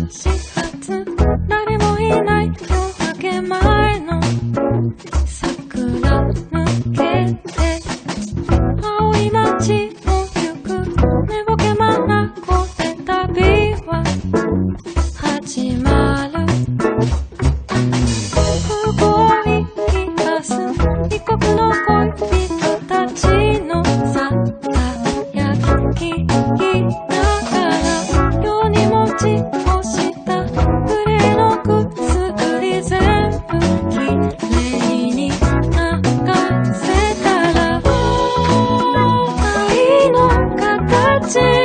始発誰もいない夜明け前の桜抜けて青い街を行く寝ぼけ眼で旅は始まる。空港にいたす異国の恋人たちのさやきながら世に持ち干したグレーの薬全部きれいに流せたら愛の形